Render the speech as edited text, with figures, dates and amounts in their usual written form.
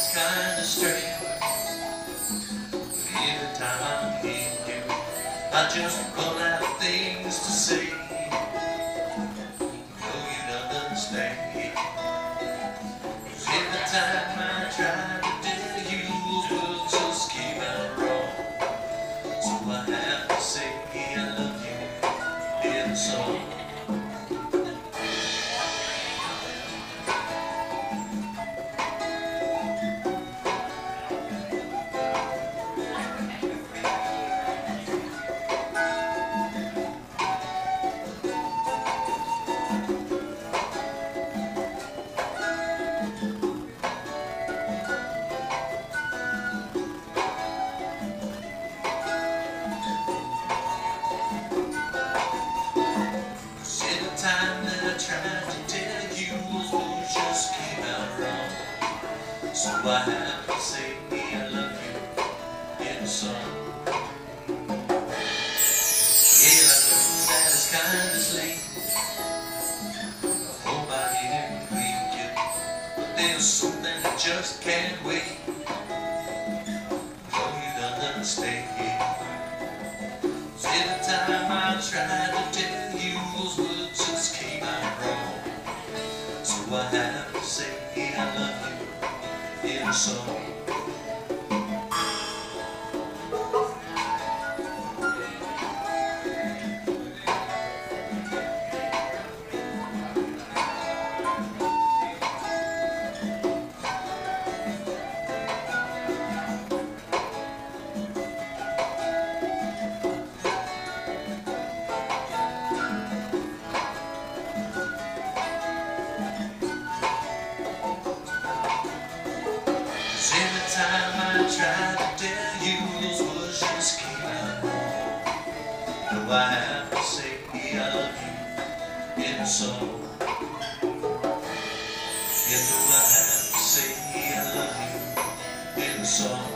is kinda strange. Every time I'm in you, I just run out of things to say. Know you'd understand. 'Cause every time I try to tell you, those words just came out wrong. So I have to say I love you in a song. Time that I tried to tell you, those words just came out wrong. So I have to say I love you in a song. Yeah, I know that it's kinda late. I hope I didn't wake you, but there's something that just can't wait. Know you'd understand. 'Cause every time I try to tell you, those words just came out wrong. So I have to say I love you in a song. Every time I try to tell you, those words just came out wrong. Do I have to say I love you in a song? Yeah, do I have to say I love you in a song?